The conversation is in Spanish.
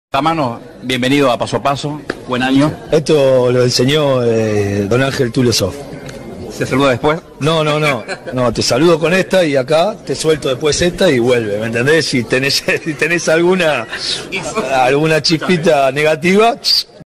La mano, bienvenido a Paso a Paso, buen año. Esto lo enseñó don Ángel Tulesov. ¿Se saluda después? No, te saludo con esta y acá te suelto después esta y vuelve, ¿me entendés? Si tenés alguna chispita negativa,